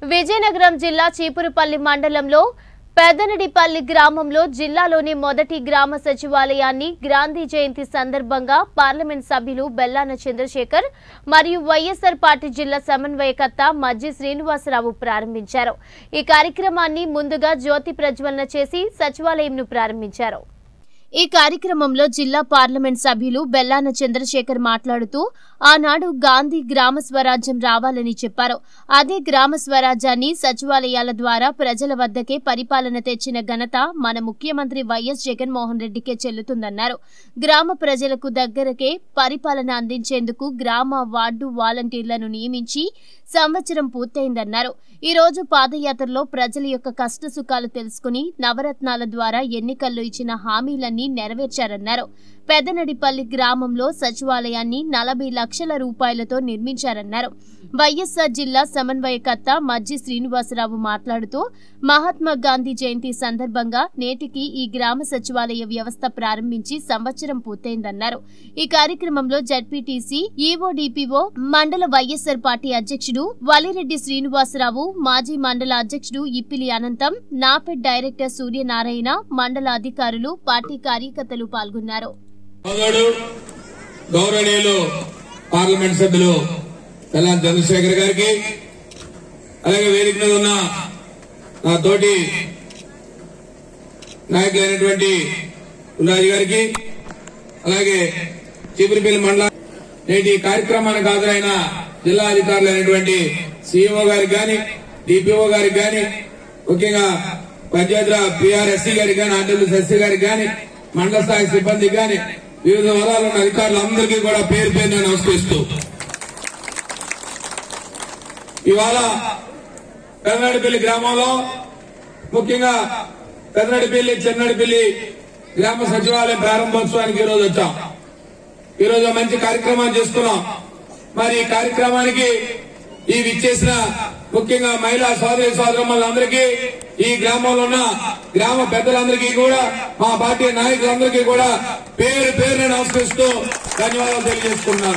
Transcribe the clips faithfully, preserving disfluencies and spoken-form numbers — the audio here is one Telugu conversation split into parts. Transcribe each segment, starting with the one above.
విజయనగరం జిల్లా చీపురుపల్లి మండలంలో పెదనడిపల్లి గ్రామంలో జిల్లాలోని మొదటి గ్రామ సచివాలయాన్ని గాంధీ జయంతి సందర్భంగా పార్లమెంట్ సభ్యులు బెల్లాన చంద్రశేఖర్ మరియు వైఎస్ఆర్ పార్టీ జిల్లా సమన్వయకర్త మజ్జి శ్రీనివాసరావు ప్రారంభించారు। ఈ కార్యక్రమాన్ని ముందుగా జ్యోతి ప్రజ్వలన చేసి సచివాలయంను ప్రారంభించారు। ఈ కార్యక్రమంలో జిల్లా పార్లమెంట్ సభ్యులు బెల్లాన చంద్రశేఖర్ మాట్లాడుతూ ఆనాడు గాంధీ గ్రామ స్వరాజ్యం రావాలని చెప్పారు। అదే గ్రామ స్వరాజ్యాన్ని సచివాలయాల ద్వారా ప్రజల వద్దకే పరిపాలన తెచ్చిన ఘనత మన ముఖ్యమంత్రి వైఎస్ జగన్మోహన్ రెడ్డికే చెల్లుతుందన్నారు। గ్రామ ప్రజలకు దగ్గరకే పరిపాలన అందించేందుకు గ్రామ వార్డు వాలంటీర్లను నియమించి సంవత్సరం పూర్తయిందన్నారు। ఈ రోజు పాదయాత్రలో ప్రజల యొక్క కష్టసుఖాలు తెలుసుకుని నవరత్నాల ద్వారా ఎన్నికల్లో ఇచ్చిన హామీలన్నీ నెరవేర్చారన్నారు। పెదనడిపల్లి గ్రామంలో సచివాలయాన్ని నలభై లక్షల రూపాయలతో నిర్మించారన్నారు। వైఎస్ఆర్ జిల్లా సమన్వయకర్త మజ్జి శ్రీనివాసరావు మాట్లాడుతూ మహాత్మా గాంధీ జయంతి సందర్భంగా నేటికి ఈ గ్రామ సచివాలయ వ్యవస్థ ప్రారంభించి సంవత్సరం పూర్తయిందన్నారు। ఈ కార్యక్రమంలో జడ్పీటీసీ ఈవోడీపీఓ మండల వైఎస్ఆర్ పార్టీ అధ్యక్షుడు వలిరెడ్డి శ్రీనివాసరావు, మాజీ మండల అధ్యక్షుడు ఇప్పిలి అనంతం, నాపెడ్ డైరెక్టర్ సూర్యనారాయణ, మండల అధికారులు, పార్టీ కార్యకర్తలు పాల్గొన్నారు। గౌరవనీయులు పార్లమెంట్ సభ్యులు బెల్లాన చంద్రశేఖర్ గారికి, అలాగే వేదిక మీద ఉన్న నా తోటి నాయకులైనటువంటి రాజు గారికి, అలాగే చీపురుపల్లి మండల నేటి కార్యక్రమానికి హాజరైన జిల్లా అధికారులైనటువంటి సీఈఓ గారికి గాని, డిపిఓ గారికి గాని, ముఖ్యంగా పంచాయతీరాజ్ పిఆర్ఎస్సీ గారికి గాని, ఆర్డబ్ల్యూఎస్సీ గారికి గాని, మండల స్థాయి సిబ్బందికి గాని, వివిధ హోదాలో ఉన్న అధికారులందరికీ కూడా పేరు పేరున నమస్కరిస్తూ ఇవాళ పెదనడిపల్లి గ్రామంలో ముఖ్యంగా పెదనడిపల్లి చిన్నడిపల్లి గ్రామ సచివాలయం ప్రారంభోత్సవానికి ఈ రోజు వచ్చాం। ఈ రోజు మంచి కార్యక్రమాన్ని చేసుకున్నాం। మరి ఈ కార్యక్రమానికి ఈ విచ్చేసిన ముఖ్యంగా మహిళా సోదరి సోదరులందరికీ, ఈ గ్రామంలో ఉన్న గ్రామ పెద్దలందరికీ కూడా, మా పార్టీ నాయకులందరికీ కూడా పేరు పేరుని నమస్కరిస్తూ ధన్యవాదాలు తెలియజేసుకున్నాను।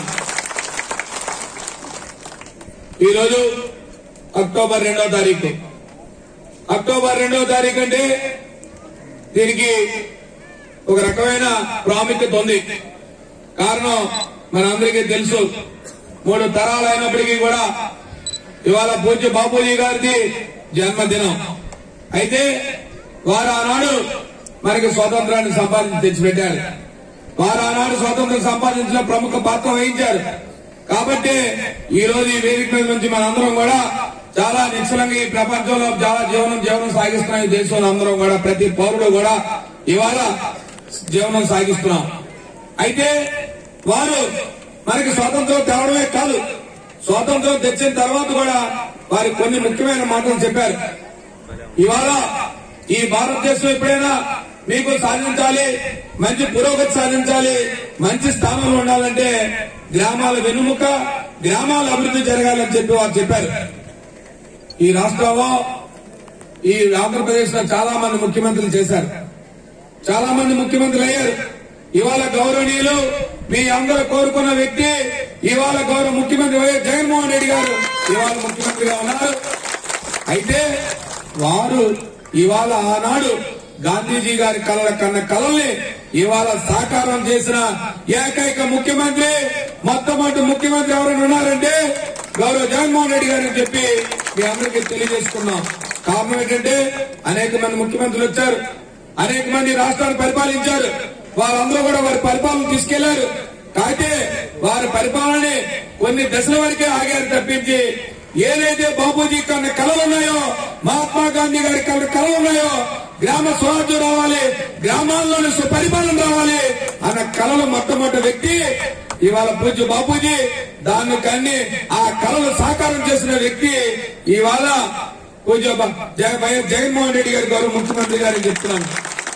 ఈ రోజు అక్టోబర్ రెండో తారీఖు అక్టోబర్ రెండో తారీఖు అంటే దీనికి ఒక రకమైన ప్రాముఖ్యత ఉంది। కారణం మనందరికీ తెలుసు, మూడు తరాలు అయినప్పటికీ కూడా ఇవాళ పూజ్య బాపూజీ గారిది జన్మదినం। అయితే వారు ఆనాడు మనకి స్వాతంత్రాన్ని సంపాదించి తెచ్చిపెట్టారు। వారు ఆనాడు స్వాతంత్రం సంపాదించిన ప్రముఖ పాత్ర వహించారు। కాబట్టి ఈ రోజు ఈ వేదిక మీద నుంచి మనందరం కూడా చాలా నిశ్చలంగా ఈ ప్రపంచంలో చాలా జీవనం జీవనం సాగిస్తున్నాం। ఈ దేశంలో అందరం కూడా, ప్రతి పౌరుడు కూడా ఇవాళ జీవనం సాగిస్తున్నాం। అయితే వారు మనకి స్వాతంత్రం తేవడమే కాదు, స్వాతంత్రం తెచ్చిన తర్వాత కూడా వారి కొన్ని ముఖ్యమైన మాటలు చెప్పారు। ఇవాళ ఈ భారతదేశం ఎప్పుడైనా మీకు సాధించాలి, మంచి పురోగతి సాధించాలి, మంచి స్థానంలో ఉండాలంటే గ్రామాల వెన్నుముక, గ్రామాల అభివృద్ధి జరగాలని చెప్పి వారు చెప్పారు। ఈ రాష్ట్రంలో, ఈ ఆంధ్రప్రదేశ్ లో చాలా మంది ముఖ్యమంత్రులు చేశారు, చాలా మంది ముఖ్యమంత్రులు అయ్యారు। ఇవాళ గౌరవనీయులు మీ అందరూ కోరుకున్న వ్యక్తి ఇవాళ గౌరవ ముఖ్యమంత్రి వైఎస్ జగన్మోహన్ రెడ్డి గారు ఇవాళ ముఖ్యమంత్రిగా ఉన్నారు। అయితే వారు ఇవాళ ఆనాడు గాంధీజీ గారి కళల కన్న కళల్ని ఇవాళ సాకారం చేసిన ఏకైక ముఖ్యమంత్రి, మొట్టమొదటి ముఖ్యమంత్రి ఎవరైనా ఉన్నారంటే గౌరవ జగన్మోహన్ రెడ్డి గారు అని చెప్పి మీ అందరికీ తెలియజేసుకున్నాం। కారణం ఏంటంటే అనేక మంది ముఖ్యమంత్రులు వచ్చారు, అనేక మంది రాష్ట్రాన్ని పరిపాలించారు, వారందరూ కూడా వారి పరిపాలన తీసుకెళ్లారు। అయితే వారి పరిపాలన కొన్ని దశల వరకే ఆగారు తప్పించి, ఏదైతే బాపూజీ కన్నా కళలు ఉన్నాయో, మహాత్మా గాంధీ గారి కన్నా కళలు ఉన్నాయో, గ్రామ స్వరాజ్యం రావాలి, గ్రామాల్లోని సుపరిపాలన రావాలి అన్న కళలు మొట్టమొదటి వ్యక్తి ఇవాళ పూజ్య బాపూజీ, దాన్ని కన్ని ఆ కళలు సాకారం చేసిన వ్యక్తి ఇవాళ పూజ్య వైఎస్ జగన్మోహన్ రెడ్డి గారి గౌరవ ముఖ్యమంత్రి గారిని చెప్తున్నాను।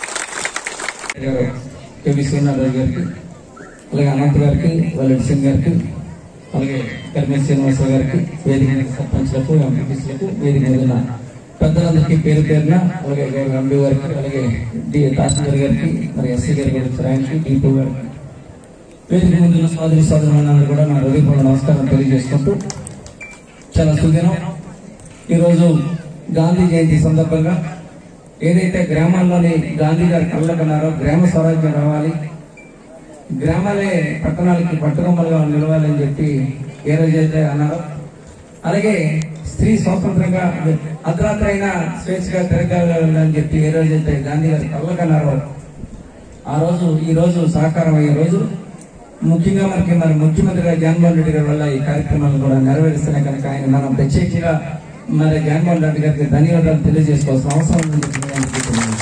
కేవీ శ్రీనాథరావు గారికి, అలాగే అనంత్ గారికి, వల్లెడ్డి సింగ్ గారికి, అలాగే కర్మేశ్వర శ్రీనివాసరావు గారికి, వేదిక సర్పంచ్లకు, ఎంపీటీసీలకు, వేదిక మీద ఉన్న పెద్దలందరికీ పేరు పేరున, అలాగే ఎంపీ గారికి, అలాగే డి తహసీల్దార్ గారికి, మరి ఎస్సీ గారి ఆయనకి, డిపో గారికి, వేదిక ముందున్న సోదరి సోదరులందరూ కూడా నా హృదయపూర్వక నమస్కారం తెలియజేసుకుంటూ, చాలా సుదినం ఈరోజు గాంధీ జయంతి సందర్భంగా ఏదైతే గ్రామాల్లోని గాంధీ గారు కళ్ళకన్నారో గ్రామ స్వరాజ్యం రావాలి, గ్రామాలే పట్టణాలకి పట్టుకొమ్మలుగా నిలవాలని చెప్పి ఏ రోజైతే అన్నారో, అలాగే స్త్రీ స్వాతంత్రంగా అర్ధరాత్రి అయినా స్వేచ్ఛగా తిరగాలని చెప్పి ఏ రోజైతే గాంధీ గారు కళ్ళకన్నారో ఆ రోజు ఈ రోజు సాకారం అయ్యే రోజు. ముఖ్యంగా మనకి మరి ముఖ్యమంత్రిగా జగన్మోహన్ రెడ్డి గారి వల్ల ఈ కార్యక్రమాలు కూడా నెరవేరుస్తున్నాయి కనుక ఆయన మనం ప్రత్యేకంగా మరి జగన్మోహన్ రెడ్డి గారికి ధన్యవాదాలు తెలియజేసుకోవాల్సిన అవసరం ఉందని అనుకుంటున్నాను.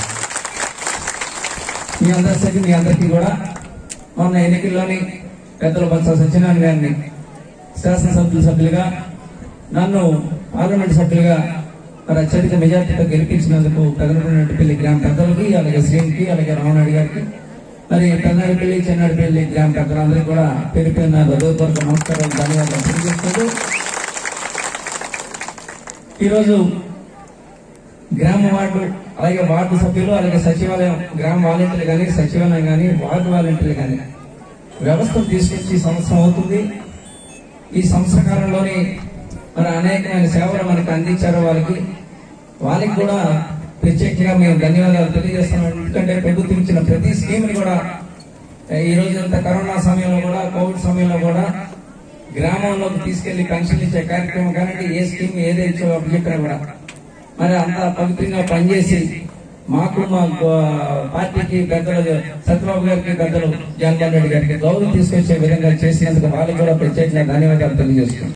మీ అందరికీ మీ అందరికీ కూడా మొన్న ఎన్నికల్లోని పెద్దల బొత్స సత్యనారాయణ గారిని శాసనసభ్యుల సభ్యులుగా నన్ను పార్లమెంట్ సభ్యులుగా మరి అత్యధిక మెజార్టీతో గెలిపించినందుకు పెదనపల్లి గ్రామ పెద్దలకి, అలాగే శ్రీకి, అలాగే రామనాయుడు గారికి, మరి పెదనాడిపల్లి చెన్నాడిపల్లి గ్రామ పెద్దలందరికీ కూడా పేరు పేరున హృదయపూర్వక నమస్కారాలు ధన్యవాదాలు తెలియజేస్తూ ఈరోజు గ్రామ వార్డు అలాగే వార్డు సభ్యులు అలాగే సచివాలయం గ్రామ వాలంటీర్లు కానీ సచివాలయం కానీ వార్డు వాలంటీర్లు కానీ వ్యవస్థను తీసుకొచ్చి సంవత్సరం అవుతుంది. ఈ సంవత్సర కాలంలోని మరి అనేకమైన సేవలు మనకు అందించారు. వాళ్ళకి వాళ్ళకి కూడా ప్రత్యేకంగా మేము ధన్యవాదాలు తెలియజేస్తున్నాం. ఎందుకంటే ప్రభుత్వం ఇచ్చిన ప్రతి స్కీమ్ని కూడా ఈ రోజు అంత కరోనా సమయంలో కూడా కోవిడ్ సమయంలో కూడా గ్రామంలోకి తీసుకెళ్లి పెన్షన్ ఇచ్చే కార్యక్రమం కానీ ఏ స్కీమ్ ఏదైతే చెప్పినా కూడా మరి అంత పవిత్రంగా పనిచేసి మాకు మా పార్టీకి పెద్దలు సత్యబాబు గారికి పెద్దలు జగన్మోహన్ రెడ్డి గారికి గౌరవం తీసుకొచ్చే విధంగా చేసినందుకు వాళ్ళకి కూడా ప్రత్యేకంగా ధన్యవాదాలు తెలియజేస్తున్నాం.